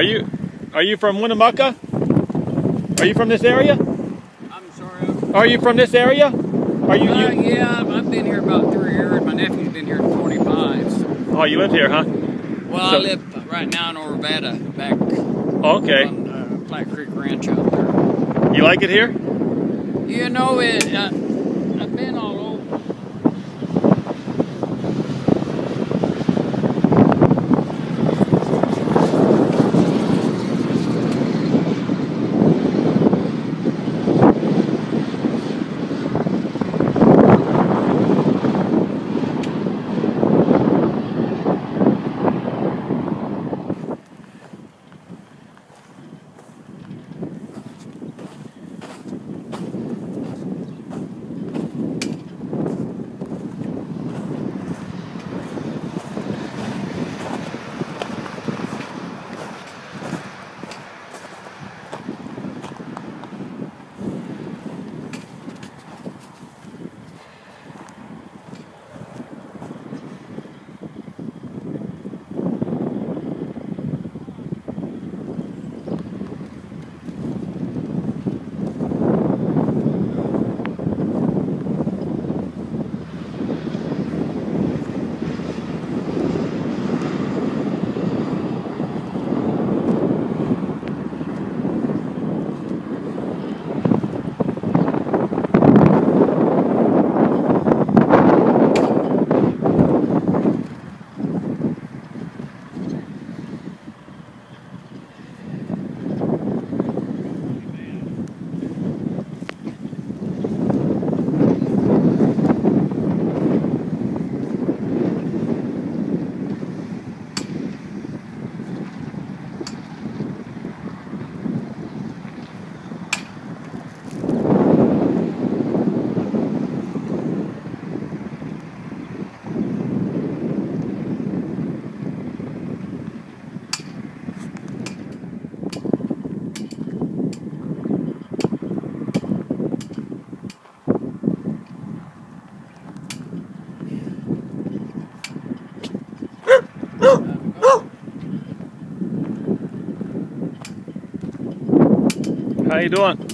Are you from Winnemucca? Are you from this area? I'm sorry. Are you from this area? Are you? Yeah, I've been here about 3 years. My nephew's been here 25. So. Oh, you live here, huh? Well, I live right now in Orvada, back okay. on Platte Creek Ranch out there. You like it here? You know, I've been all over. How you doing?